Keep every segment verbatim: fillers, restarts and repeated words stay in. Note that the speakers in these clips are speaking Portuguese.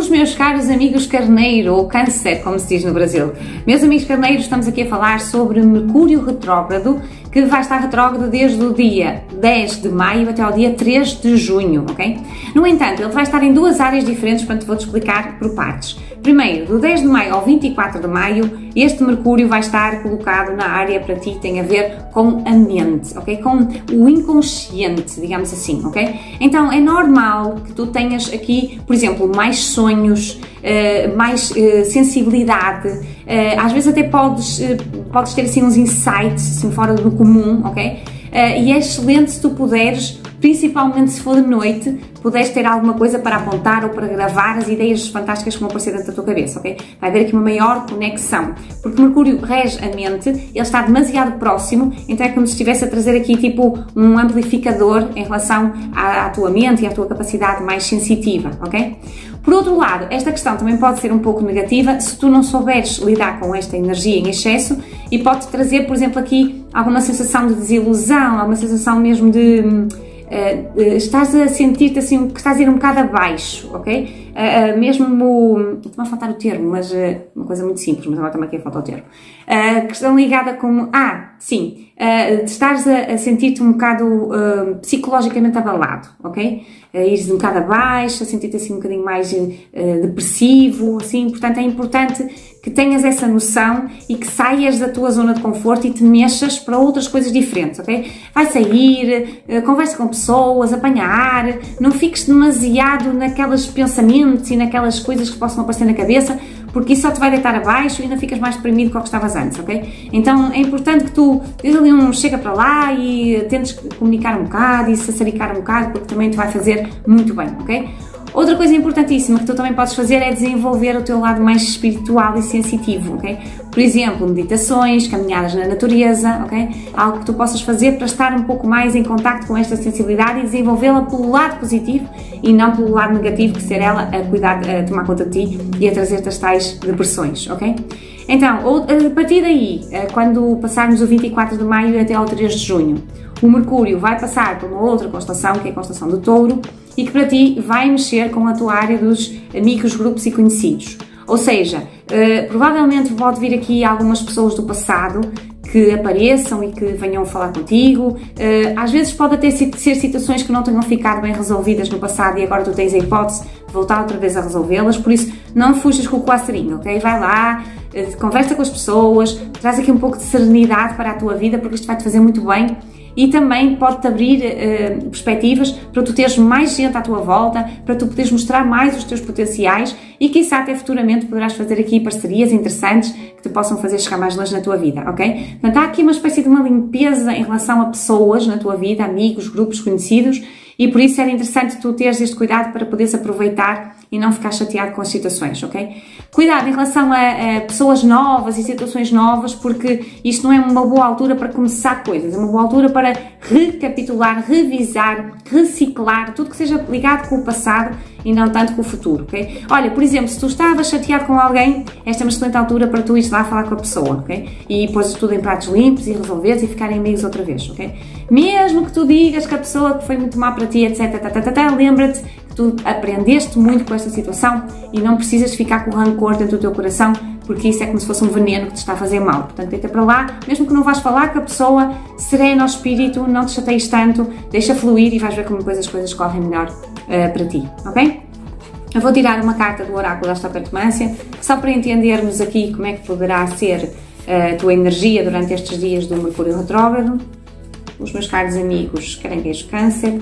Bem-vindos, meus caros amigos carneiro, ou câncer, como se diz no Brasil. Meus amigos carneiros, estamos aqui a falar sobre Mercúrio retrógrado, que vai estar retrógrado desde o dia dez de maio até ao dia três de junho, ok? No entanto, ele vai estar em duas áreas diferentes, portanto vou-te explicar por partes. Primeiro, do dez de maio ao vinte e quatro de maio, este Mercúrio vai estar colocado na área para ti que tem a ver com a mente, ok? Com o inconsciente, digamos assim, ok? Então é normal que tu tenhas aqui, por exemplo, mais sonhos, mais sensibilidade, às vezes até podes, podes ter assim uns insights assim, fora do comum, ok? E é excelente se tu puderes, principalmente se for de noite, puderes ter alguma coisa para apontar ou para gravar as ideias fantásticas que vão aparecer dentro da tua cabeça, ok? Vai haver aqui uma maior conexão, porque Mercúrio rege a mente, ele está demasiado próximo, então é como se estivesse a trazer aqui tipo um amplificador em relação à, à tua mente e à tua capacidade mais sensitiva, ok? Por outro lado, esta questão também pode ser um pouco negativa se tu não souberes lidar com esta energia em excesso e pode trazer, por exemplo, aqui alguma sensação de desilusão, alguma sensação mesmo de uh, uh, estás a sentir-te assim, que estás a ir um bocado abaixo, ok? Uh, uh, mesmo, estou-me a faltar o termo, mas uh, uma coisa muito simples, mas agora também aqui falta o termo. Uh, questão ligada com, ah, sim, uh, estás a, a sentir-te um bocado uh, psicologicamente abalado, ok? Uh, ires um bocado abaixo, a sentir-te assim um bocadinho mais uh, depressivo, assim, portanto é importante que tenhas essa noção e que saias da tua zona de conforto e te mexas para outras coisas diferentes, ok? Vai sair, uh, conversa com pessoas, apanha ar, não fiques demasiado naqueles pensamentos e naquelas coisas que possam aparecer na cabeça, porque isso só te vai deitar abaixo e ainda ficas mais deprimido do que estavas antes, ok? Então é importante que tu dês ali um chega para lá e tentes comunicar um bocado e sassaricar um bocado, porque também te vai fazer muito bem, ok? Outra coisa importantíssima que tu também podes fazer é desenvolver o teu lado mais espiritual e sensitivo, ok? Por exemplo, meditações, caminhadas na natureza, ok? Algo que tu possas fazer para estar um pouco mais em contacto com esta sensibilidade e desenvolvê-la pelo lado positivo e não pelo lado negativo, que ser ela a cuidar, a tomar conta de ti e a trazer-te as tais depressões, ok? Então, a partir daí, quando passarmos o vinte e quatro de maio até ao três de junho, o Mercúrio vai passar por uma outra constelação, que é a constelação do Touro, e que para ti vai mexer com a tua área dos amigos, grupos e conhecidos. Ou seja, uh, provavelmente pode vir aqui algumas pessoas do passado que apareçam e que venham falar contigo. Uh, às vezes pode até ser situações que não tenham ficado bem resolvidas no passado e agora tu tens a hipótese de voltar outra vez a resolvê-las, por isso não fujas com o coaçarinho, ok? Vai lá, uh, conversa com as pessoas, traz aqui um pouco de serenidade para a tua vida, porque isto vai-te fazer muito bem. E também pode-te abrir uh, perspectivas para tu teres mais gente à tua volta, para tu poderes mostrar mais os teus potenciais e quizá até futuramente poderás fazer aqui parcerias interessantes que te possam fazer chegar mais longe na tua vida, ok? Portanto, há aqui uma espécie de uma limpeza em relação a pessoas na tua vida, amigos, grupos, conhecidos, e por isso era interessante tu teres este cuidado para poderes aproveitar e não ficar chateado com as situações, ok? Cuidado em relação a, a pessoas novas e situações novas, porque isto não é uma boa altura para começar coisas, é uma boa altura para recapitular, revisar, reciclar, tudo que seja ligado com o passado e não tanto com o futuro, ok? Olha, por exemplo, se tu estavas chateado com alguém, esta é uma excelente altura para tu ires lá falar com a pessoa, ok? E pôs tudo em pratos limpos e resolveres e ficarem amigos outra vez, ok? Mesmo que tu digas que a pessoa que foi muito má para ti, etc, lembra-te que tu aprendeste muito com esta situação e não precisas ficar com rancor dentro do teu coração, porque isso é como se fosse um veneno que te está a fazer mal. Portanto, deita para lá, mesmo que não vais falar com a pessoa, serena ao espírito, não te chateies tanto, deixa fluir e vais ver como depois as coisas correm melhor uh, para ti, ok? Eu vou tirar uma carta do oráculo da Astrocatomancia, só para entendermos aqui como é que poderá ser uh, a tua energia durante estes dias do Mercúrio retrógrado. Os meus caros amigos caranguejo câncer.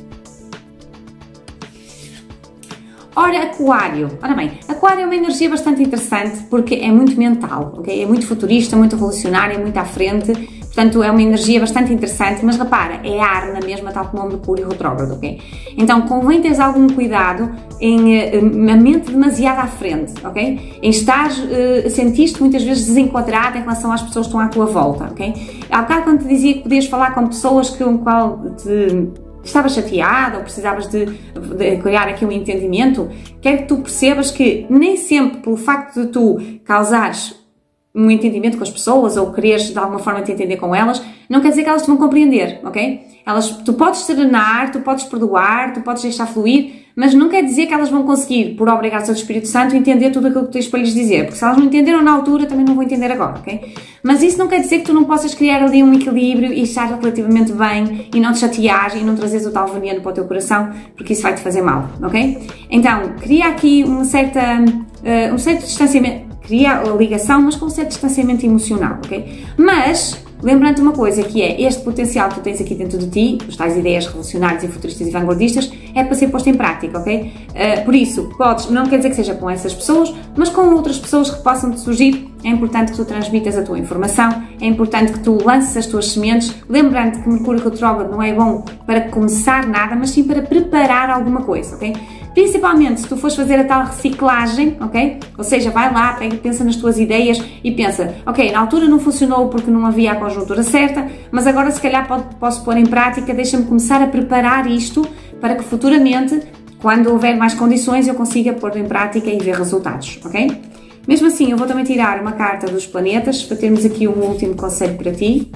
Ora, Aquário. Ora bem, Aquário é uma energia bastante interessante porque é muito mental, ok? É muito futurista, muito revolucionária, muito à frente. Portanto, é uma energia bastante interessante, mas repara, é ar na mesma, tal como o Mercúrio retrógrado, ok? Então, convém teres algum cuidado em uh, a mente demasiado à frente, ok? Em estar, uh, sentiste muitas vezes desenquadrado em relação às pessoas que estão à tua volta, ok? Há bocado quando te dizia que podias falar com pessoas com o qual te estavas chateada ou precisavas de, de criar aqui um entendimento, quero que tu percebas que nem sempre pelo facto de tu causares um entendimento com as pessoas ou quereres de alguma forma te entender com elas, não quer dizer que elas te vão compreender, ok? Elas, tu podes serenar, tu podes perdoar, tu podes deixar fluir, mas não quer dizer que elas vão conseguir, por obrigação do Espírito Santo, entender tudo aquilo que tu tens para lhes dizer, porque se elas não entenderam na altura, também não vão entender agora, ok? Mas isso não quer dizer que tu não possas criar ali um equilíbrio e estar relativamente bem e não te chatear e não trazeres o tal veneno para o teu coração, porque isso vai te fazer mal, ok? Então, cria aqui uma certa, uh, um certo distanciamento, cria a ligação, mas com um certo distanciamento emocional, ok? Mas, lembrando uma coisa, que é este potencial que tu tens aqui dentro de ti, as tais ideias revolucionárias e futuristas e vanguardistas, é para ser posto em prática, ok? Uh, por isso, podes, não quer dizer que seja com essas pessoas, mas com outras pessoas que possam te surgir. É importante que tu transmitas a tua informação, é importante que tu lances as tuas sementes, lembrando que Mercúrio retrógrado não é bom para começar nada, mas sim para preparar alguma coisa, ok? Principalmente se tu fores fazer a tal reciclagem, ok? Ou seja, vai lá, pega, pensa nas tuas ideias e pensa, ok, na altura não funcionou porque não havia a conjuntura certa, mas agora se calhar pode, posso pôr em prática, deixa-me começar a preparar isto para que futuramente, quando houver mais condições, eu consiga pôr em prática e ver resultados, ok? Mesmo assim, eu vou também tirar uma carta dos planetas para termos aqui um último conselho para ti.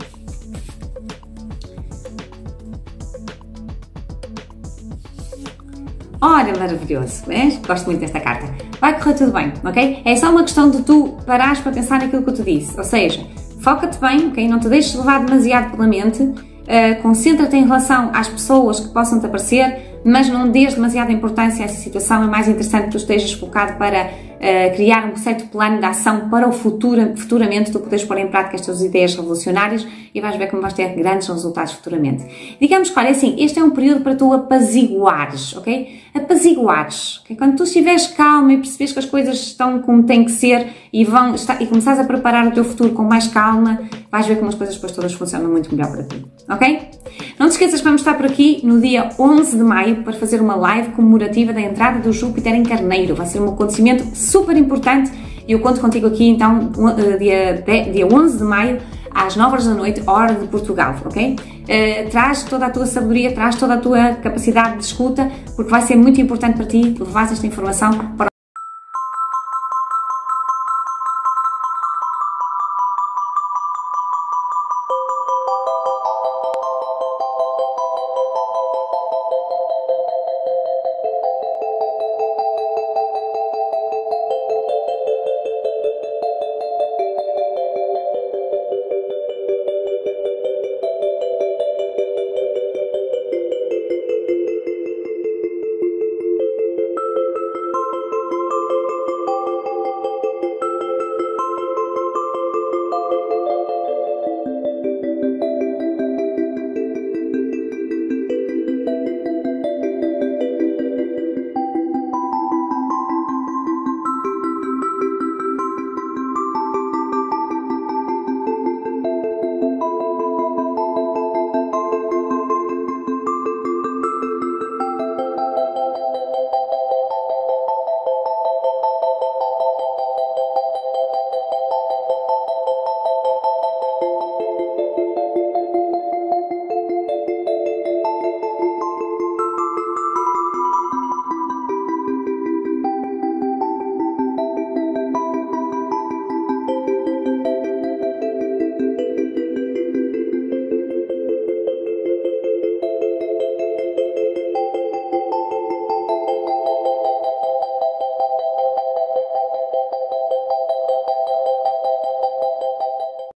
Ora, maravilhoso, vês? Gosto muito desta carta. Vai correr tudo bem, ok? É só uma questão de tu parares para pensar naquilo que eu te disse. Ou seja, foca-te bem, ok? Não te deixes levar demasiado pela mente. Uh, concentra-te em relação às pessoas que possam te aparecer, mas não dês demasiada importância a essa situação. É mais interessante que tu estejas focado para uh, criar um certo plano de ação para o futuro, futuramente tu poderes pôr em prática as tuas ideias revolucionárias e vais ver como vais ter grandes resultados futuramente. Digamos que, olha, assim, este é um período para tu apaziguares, ok? Apaziguares, ok? Quando tu estiveres calma e percebes que as coisas estão como têm que ser e, vão, está, e começares a preparar o teu futuro com mais calma, vais ver como as coisas depois todas funcionam muito melhor para ti, ok? Não te esqueças que vamos estar por aqui no dia onze de maio para fazer uma live comemorativa da entrada do Júpiter em Carneiro. Vai ser um acontecimento super importante e eu conto contigo aqui então dia, dia onze de maio às nove horas da noite, hora de Portugal, ok? Uh, traz toda a tua sabedoria, traz toda a tua capacidade de escuta, porque vai ser muito importante para ti levar esta informação para